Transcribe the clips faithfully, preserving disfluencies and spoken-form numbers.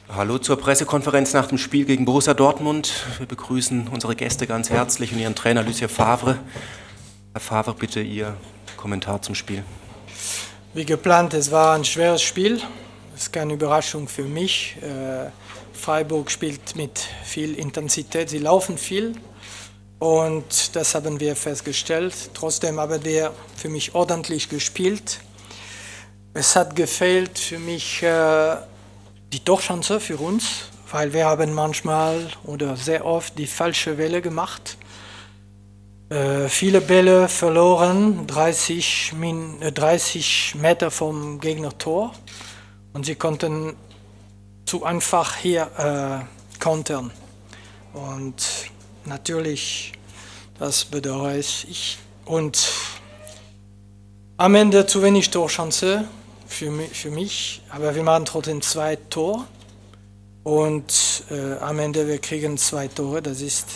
Hallo zur Pressekonferenz nach dem Spiel gegen Borussia Dortmund. Wir begrüßen unsere Gäste ganz herzlich und Ihren Trainer Lucien Favre. Herr Favre, bitte Ihr Kommentar zum Spiel. Wie geplant, es war ein schweres Spiel. Das ist keine Überraschung für mich. Äh, Freiburg spielt mit viel Intensität, sie laufen viel und das haben wir festgestellt. Trotzdem haben wir für mich ordentlich gespielt. Es hat gefehlt für mich äh, die Torchance für uns, weil wir haben manchmal oder sehr oft die falsche Welle gemacht. Äh, viele Bälle verloren, dreißig, Min, äh, dreißig Meter vom Gegnertor und sie konnten zu einfach hier äh, kontern. Und natürlich, das bedauere ich. Und am Ende zu wenig Torchance für mich, für mich, aber wir machen trotzdem zwei Tore. Und äh, am Ende wir kriegen zwei Tore. Das ist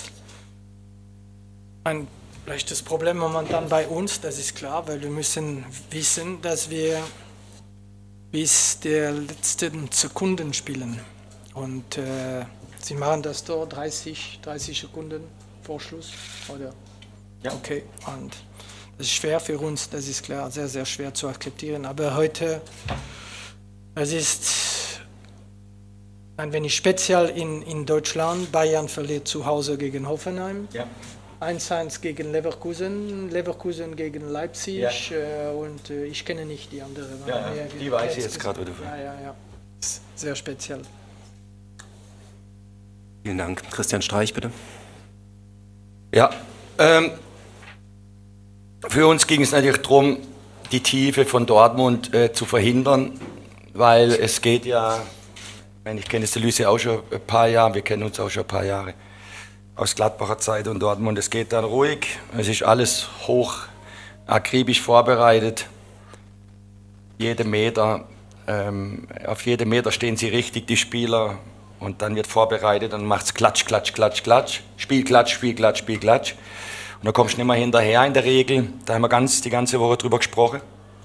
ein leichtes Problem momentan bei uns, das ist klar, weil wir müssen wissen, dass wir bis der letzten Sekunden spielen. Und äh, sie machen das Tor dreißig, dreißig Sekunden vor Schluss, oder? Ja. Okay, und das ist schwer für uns, das ist klar, sehr, sehr schwer zu akzeptieren. Aber heute, es ist ein wenig speziell in, in Deutschland. Bayern verliert zu Hause gegen Hoffenheim. Ja. eins eins gegen Leverkusen, Leverkusen gegen Leipzig ja. äh, und äh, ich kenne nicht die andere. Ja, ja, die weiß ich jetzt gerade. Ja, ja, ja. Sehr speziell. Vielen Dank. Christian Streich, bitte. Ja, ähm, für uns ging es natürlich darum, die Tiefe von Dortmund äh, zu verhindern, weil es geht ja, ich, meine, ich kenne das Lucien auch schon ein paar Jahre, wir kennen uns auch schon ein paar Jahre. Aus Gladbacher Zeit und Dortmund. Es geht dann ruhig, es ist alles hoch akribisch vorbereitet. Jede Meter, ähm, auf jedem Meter stehen sie richtig, die Spieler, und dann wird vorbereitet und macht es Klatsch, Klatsch, Klatsch, Klatsch, Spiel, Klatsch, Spiel, Klatsch, Spiel, Klatsch. Und da kommst du nicht mehr hinterher in der Regel, da haben wir ganz, die ganze Woche drüber gesprochen.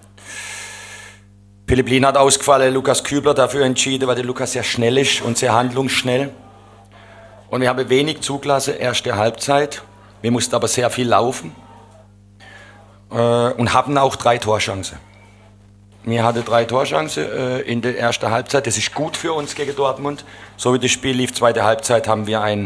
Philipp Lienhardt hat ausgefallen, Lukas Kübler dafür entschieden, weil der Lukas sehr schnell ist und sehr handlungsschnell. Und wir haben wenig zugelassen, erste Halbzeit. Wir mussten aber sehr viel laufen äh, und haben auch drei Torchancen. Wir hatten drei Torchancen äh, in der ersten Halbzeit. Das ist gut für uns gegen Dortmund. So wie das Spiel lief, zweite Halbzeit haben wir ein...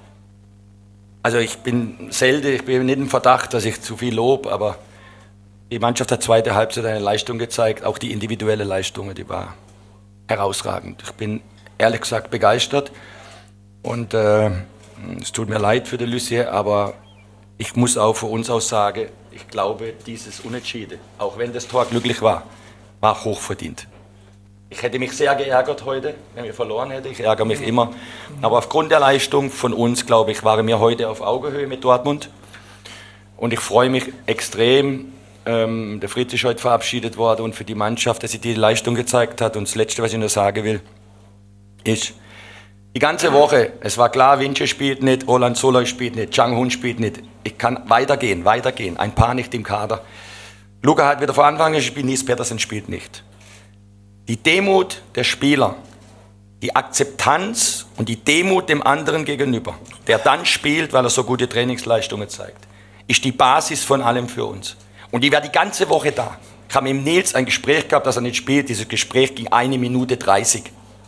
Also ich bin selten, ich bin nicht im Verdacht, dass ich zu viel lob, aber die Mannschaft hat zweite Halbzeit eine Leistung gezeigt. Auch die individuelle Leistung, die war herausragend. Ich bin ehrlich gesagt begeistert. Und äh, es tut mir leid für den Lucien, aber ich muss auch von uns aus sagen, ich glaube, dieses Unentschieden, auch wenn das Tor glücklich war, war hochverdient. Ich hätte mich sehr geärgert heute, wenn wir verloren hätten. Ich ärgere mich immer. Aber aufgrund der Leistung von uns, glaube ich, waren wir heute auf Augenhöhe mit Dortmund. Und ich freue mich extrem. Ähm, der Fritz ist heute verabschiedet worden und für die Mannschaft, dass sie die Leistung gezeigt hat. Und das Letzte, was ich nur sagen will, ist, die ganze Woche, es war klar, Vince spielt nicht, Roland Soloy spielt nicht, Chang Hun spielt nicht. Ich kann weitergehen, weitergehen. Ein paar nicht im Kader. Luca hat wieder von Anfang an gespielt, Nils Petersen spielt nicht. Die Demut der Spieler, die Akzeptanz und die Demut dem anderen gegenüber, der dann spielt, weil er so gute Trainingsleistungen zeigt, ist die Basis von allem für uns. Und die war die ganze Woche da. Ich habe mit Nils ein Gespräch gehabt, dass er nicht spielt. Dieses Gespräch ging eine Minute dreißig.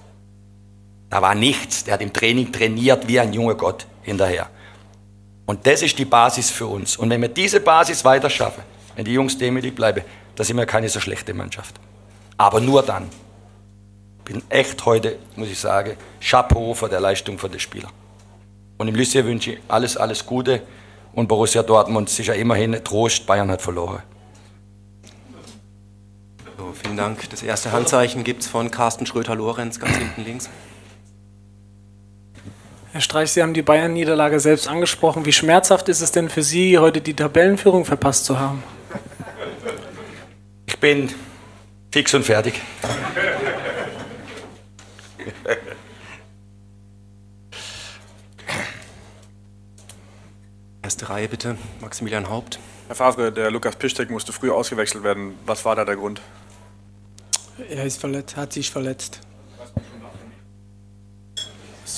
Da war nichts, der hat im Training trainiert wie ein junger Gott hinterher. Und das ist die Basis für uns. Und wenn wir diese Basis weiter schaffen, wenn die Jungs demütig bleiben, dann sind wir keine so schlechte Mannschaft. Aber nur dann. Ich bin echt heute, muss ich sagen, Chapeau vor der Leistung von den Spielern. Und im Lucien wünsche ich alles, alles Gute. Und Borussia Dortmund sicher immerhin Trost, Bayern hat verloren. So, vielen Dank. Das erste Handzeichen gibt es von Carsten Schröter-Lorenz, ganz hinten links. Herr Streich, Sie haben die Bayern-Niederlage selbst angesprochen. Wie schmerzhaft ist es denn für Sie, heute die Tabellenführung verpasst zu haben? Ich bin fix und fertig. Erste Reihe bitte, Maximilian Haupt. Herr Favre, der Lukas Piszczek musste früh ausgewechselt werden. Was war da der Grund? Er ist verletzt, hat sich verletzt.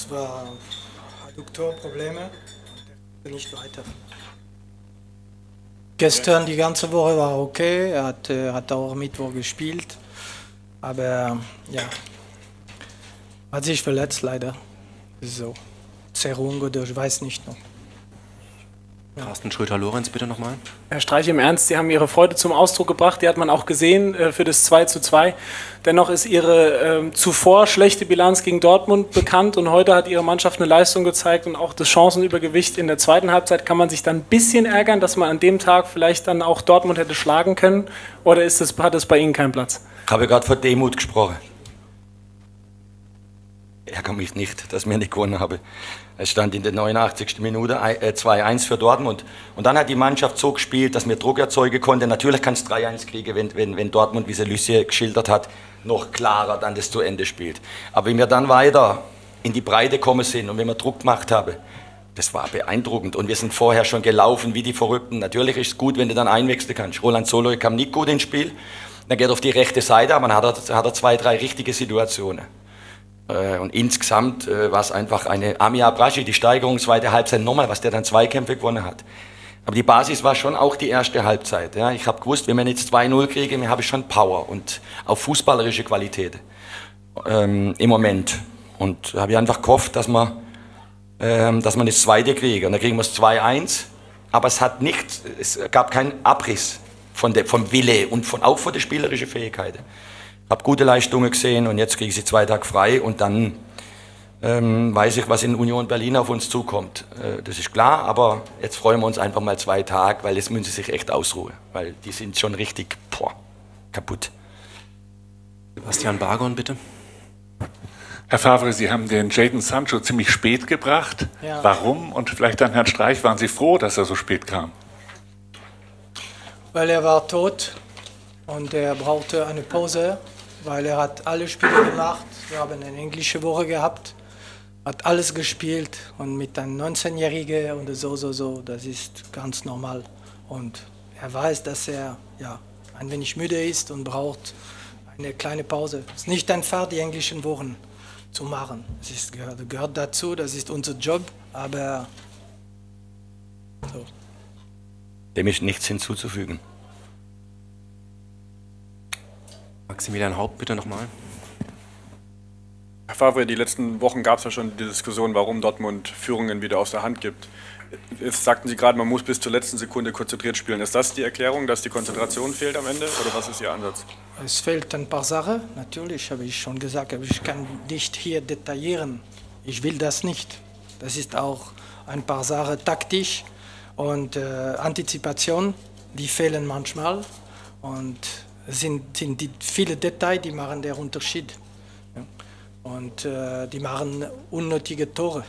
es war Adduktorprobleme, der nicht weiter. Gestern die ganze Woche war okay, er hat, äh, hat auch Mittwoch gespielt, aber ja, hat sich verletzt leider. So, Zerrung oder ich weiß nicht noch. Carsten Schröter-Lorenz, bitte nochmal. Herr Streich, im Ernst, Sie haben Ihre Freude zum Ausdruck gebracht, die hat man auch gesehen äh, für das zwei zu zwei. Dennoch ist Ihre äh, zuvor schlechte Bilanz gegen Dortmund bekannt und heute hat Ihre Mannschaft eine Leistung gezeigt und auch das Chancenübergewicht in der zweiten Halbzeit. Kann man sich dann ein bisschen ärgern, dass man an dem Tag vielleicht dann auch Dortmund hätte schlagen können oder ist das, hat das bei Ihnen keinen Platz? Ich habe gerade von Demut gesprochen. Ich ärgere mich nicht, dass wir nicht gewonnen haben. Es stand in der neunundachtzigsten Minute zwei eins für Dortmund. Und dann hat die Mannschaft so gespielt, dass wir Druck erzeugen konnten. Natürlich kann es drei eins kriegen, wenn, wenn, wenn Dortmund, wie sie Lucien geschildert hat, noch klarer dann das zu Ende spielt. Aber wenn wir dann weiter in die Breite gekommen sind und wenn wir Druck gemacht haben, das war beeindruckend. Und wir sind vorher schon gelaufen wie die Verrückten. Natürlich ist es gut, wenn du dann einwechseln kannst. Roland Soloy kam nicht gut ins Spiel. Dann geht er auf die rechte Seite, aber dann hat er, hat er zwei, drei richtige Situationen. Und insgesamt war es einfach eine Amir Abrashi, die Steigerung, zweite Halbzeit nochmal, was der dann Zweikämpfe gewonnen hat. Aber die Basis war schon auch die erste Halbzeit. Ja. Ich habe gewusst, wenn wir jetzt zwei null kriegen, wir haben schon Power und auch fußballerische Qualität ähm, im Moment. Und habe ich einfach gehofft, dass wir, ähm, dass wir das zweite kriegen. Und dann kriegen wir es zwei eins, aber es, hat nicht, es gab keinen Abriss von der, vom Wille und von, auch von der spielerischen Fähigkeit. Ich habe gute Leistungen gesehen und jetzt kriege ich sie zwei Tage frei und dann ähm, weiß ich, was in Union Berlin auf uns zukommt. Äh, das ist klar, aber jetzt freuen wir uns einfach mal zwei Tage, weil jetzt müssen sie sich echt ausruhen, weil die sind schon richtig boah, kaputt. Sebastian Bargon, bitte. Herr Favre, Sie haben den Jadon Sancho ziemlich spät gebracht. Ja. Warum? Und vielleicht an Herrn Streich, waren Sie froh, dass er so spät kam? Weil er war tot und er brauchte eine Pause, weil er hat alle Spiele gemacht. Wir haben eine englische Woche gehabt, hat alles gespielt und mit einem neunzehnjährigen und so, so, so, das ist ganz normal. Und er weiß, dass er ja, ein wenig müde ist und braucht eine kleine Pause. Es ist nicht einfach, die englischen Wochen zu machen. Es ist, gehört, gehört dazu, das ist unser Job, aber so. Dem ist nichts hinzuzufügen. Maximilian Haupt, bitte nochmal. Herr Favre, die letzten Wochen gab es ja schon die Diskussion, warum Dortmund Führungen wieder aus der Hand gibt. Jetzt sagten Sie gerade, man muss bis zur letzten Sekunde konzentriert spielen. Ist das die Erklärung, dass die Konzentration fehlt am Ende oder was ist Ihr Ansatz? Es fehlt ein paar Sachen, natürlich, habe ich schon gesagt, aber ich kann nicht hier detaillieren. Ich will das nicht. Das ist auch ein paar Sachen taktisch und äh, Antizipation, die fehlen manchmal und es sind, sind die viele Details, die machen den Unterschied. Ja. Und äh, die machen unnötige Tore.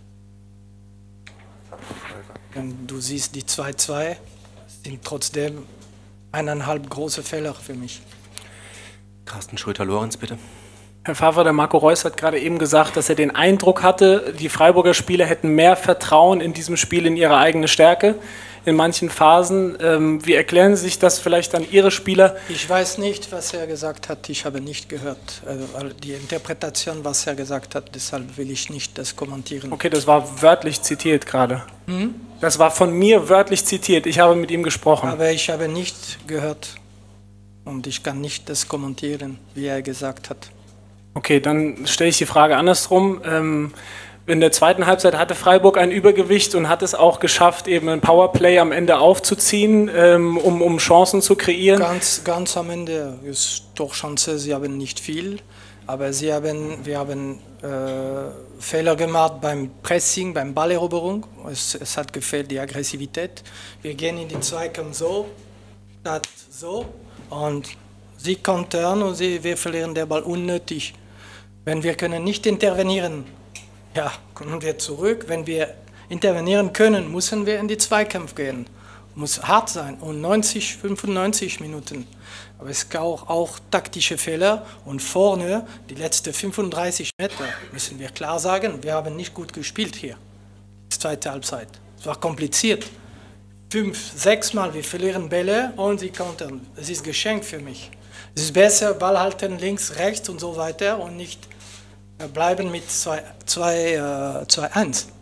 Wenn du siehst, die zwei zwei sind trotzdem eineinhalb große Fehler für mich. Carsten Schröter-Lorenz, bitte. Herr Favre, der Marco Reus hat gerade eben gesagt, dass er den Eindruck hatte, die Freiburger Spieler hätten mehr Vertrauen in diesem Spiel in ihre eigene Stärke in manchen Phasen. Ähm, wie erklären Sie sich das vielleicht an Ihre Spieler? Ich weiß nicht, was er gesagt hat. Ich habe nicht gehört. Also die Interpretation, was er gesagt hat, deshalb will ich nicht das kommentieren. Okay, das war wörtlich zitiert gerade. Hm? Das war von mir wörtlich zitiert. Ich habe mit ihm gesprochen. Aber ich habe nicht gehört und ich kann nicht das kommentieren, wie er gesagt hat. Okay, dann stelle ich die Frage andersrum. Ähm, in der zweiten Halbzeit hatte Freiburg ein Übergewicht und hat es auch geschafft, eben ein Powerplay am Ende aufzuziehen, ähm, um, um Chancen zu kreieren. Ganz, ganz am Ende ist doch Chance, sie haben nicht viel, aber sie haben, wir haben äh, Fehler gemacht beim Pressing, beim Balleroberung. Es, es hat gefehlt die Aggressivität. Wir gehen in die Zweikampf so, statt so und sie kontern und sie, wir verlieren den Ball unnötig. Wenn wir können nicht intervenieren, ja, kommen wir zurück. Wenn wir intervenieren können, müssen wir in die Zweikampf gehen. Muss hart sein und neunzig, fünfundneunzig Minuten. Aber es gab auch, auch taktische Fehler und vorne, die letzten fünfunddreißig Meter, müssen wir klar sagen, wir haben nicht gut gespielt hier. Die zweite Halbzeit. Es war kompliziert. Fünf, sechs Mal, wir verlieren Bälle und sie kontern. Es ist Geschenk für mich. Es ist besser, Ball halten links, rechts und so weiter und nicht bleiben mit zwei eins.